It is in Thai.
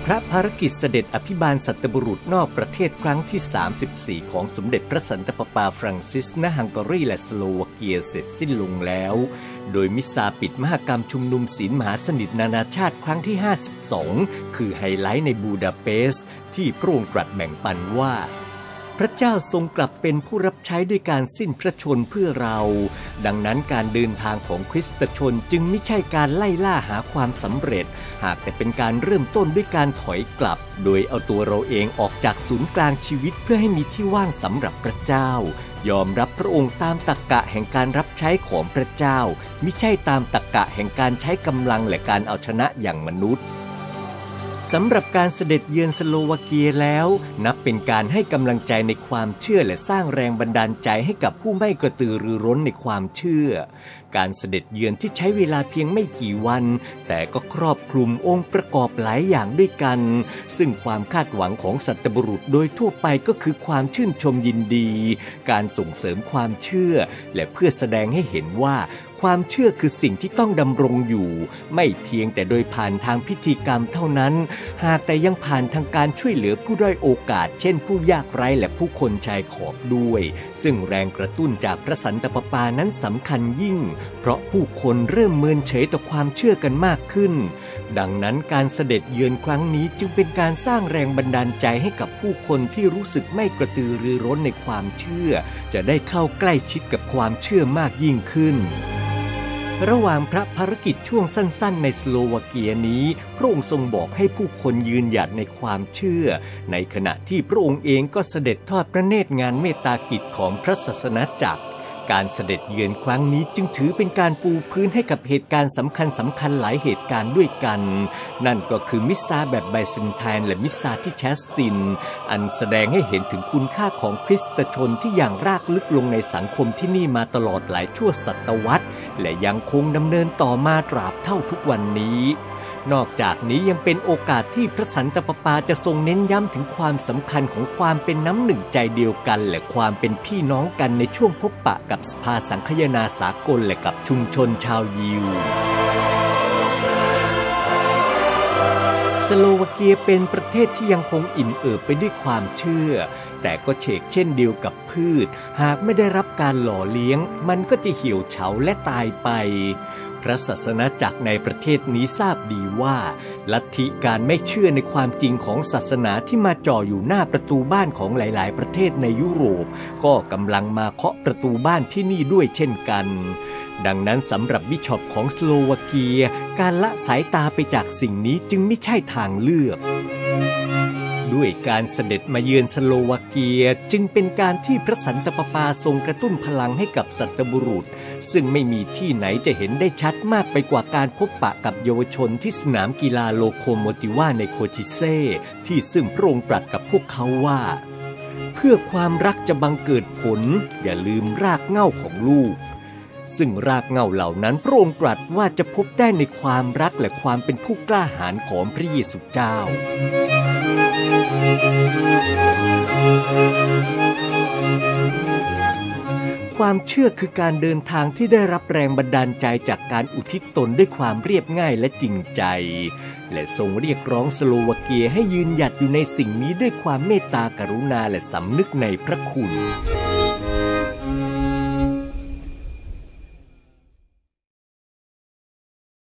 ระภารกิจเสด็จอภิบาลสัตบุรุษนอกประเทศครั้งที่34ของสมเด็จพระสันตะปาปาฟรังซิสณฮังการีและสโลวาเกียเสร็จสิ้นลงแล้วโดยมิสซาปิดมหกรรมชุมนุมศีลมหาสนิทนานาชาติครั้งที่52คือไฮไลท์ในบูดาเปสต์ที่พระองค์ตรัสแบ่งปันว่าพระเจ้าทรงกลับเป็นผู้รับใช้ด้วยการสิ้นพระชนเพื่อเราดังนั้นการเดินทางของคริสตชนจึงไม่ใช่การไล่ล่าหาความสำเร็จหากแต่เป็นการเริ่มต้นด้วยการถอยกลับโดยเอาตัวเราเองออกจากศูนย์กลางชีวิตเพื่อให้มีที่ว่างสำหรับพระเจ้ายอมรับพระองค์ตามตรรกะแห่งการรับใช้ของพระเจ้ามิใช่ตามตรรกะแห่งการใช้กำลังและการเอาชนะอย่างมนุษย์สำหรับการเสด็จเยือนสโลวาเกียแล้วนับเป็นการให้กำลังใจในความเชื่อและสร้างแรงบันดาลใจให้กับผู้ไม่กระตือรือร้นในความเชื่อการเสด็จเยือนที่ใช้เวลาเพียงไม่กี่วันแต่ก็ครอบคลุมองค์ประกอบหลายอย่างด้วยกันซึ่งความคาดหวังของสัตบุรุษโดยทั่วไปก็คือความชื่นชมยินดีการส่งเสริมความเชื่อและเพื่อแสดงให้เห็นว่าความเชื่อคือสิ่งที่ต้องดำรงอยู่ไม่เพียงแต่โดยผ่านทางพิธีกรรมเท่านั้นหากแต่ยังผ่านทางการช่วยเหลือผู้ด้อยโอกาสเช่นผู้ยากไร้และผู้คนชายขอบด้วยซึ่งแรงกระตุ้นจากพระสันตะปาปานั้นสำคัญยิ่งเพราะผู้คนเริ่มเมินเฉยต่อความเชื่อกันมากขึ้นดังนั้นการเสด็จเยือนครั้งนี้จึงเป็นการสร้างแรงบันดาลใจให้กับผู้คนที่รู้สึกไม่กระตือรือร้นในความเชื่อจะได้เข้าใกล้ชิดกับความเชื่อมากยิ่งขึ้นระหว่างพระภารกิจช่วงสั้นๆในสโลวาเกียนี้พระองค์ทรงบอกให้ผู้คนยืนหยัดในความเชื่อในขณะที่พระองค์เองก็เสด็จทอดพระเนตรงานเมตตากิจของพระศาสนาจักรการเสด็จเยือนครั้งนี้จึงถือเป็นการปูพื้นให้กับเหตุการณ์สำคัญหลายเหตุการณ์ด้วยกันนั่นก็คือมิสซาแบบไบเซนไทน์และมิสซาที่แชสตินอันแสดงให้เห็นถึงคุณค่าของคริสตชนที่อย่างรากลึกลงในสังคมที่นี่มาตลอดหลายชั่วศตวรรษและยังคงดำเนินต่อมาตราบเท่าทุกวันนี้นอกจากนี้ยังเป็นโอกาสที่พระสันตะปาปาจะทรงเน้นย้ำถึงความสำคัญของความเป็นน้ำหนึ่งใจเดียวกันและความเป็นพี่น้องกันในช่วงพบปะกับสภาสังคายนาสากลและกับชุมชนชาวยิวสโลวาเกียเป็นประเทศที่ยังคงอิ่มเอิบไปด้วยความเชื่อแต่ก็เฉกเช่นเดียวกับพืชหากไม่ได้รับการหล่อเลี้ยงมันก็จะเหี่ยวเฉาและตายไปพระศาสนาจักรในประเทศนี้ทราบดีว่าลัทธิการไม่เชื่อในความจริงของศาสนาที่มาจ่ออยู่หน้าประตูบ้านของหลายๆประเทศในยุโรปก็กำลังมาเคาะประตูบ้านที่นี่ด้วยเช่นกันดังนั้นสำหรับบิชอปของสโลวาเกียการละสายตาไปจากสิ่งนี้จึงไม่ใช่ทางเลือกด้วยการเสด็จมาเยือนสโลวาเกียจึงเป็นการที่พระสันตะปาปาทรงกระตุ้นพลังให้กับสัตบุรุษซึ่งไม่มีที่ไหนจะเห็นได้ชัดมากไปกว่าการพบปะกับเยาวชนที่สนามกีฬาโลโคโมติวาในโคชิเซ่ที่ซึ่งพระองค์ตรัสกับพวกเขาว่าเพื่อความรักจะบังเกิดผลอย่าลืมรากเหง้าของลูกซึ่งรากเหง้าเหล่านั้นพระองค์ตรัสว่าจะพบได้ในความรักและความเป็นผู้กล้าหาญของพระเยซูเจ้าความเชื่อคือการเดินทางที่ได้รับแรงบันดาลใจจากการอุทิศตนด้วยความเรียบง่ายและจริงใจและทรงเรียกร้องสโลวาเกียให้ยืนหยัดอยู่ในสิ่งนี้ด้วยความเมตตากรุณาและสำนึกในพระคุณ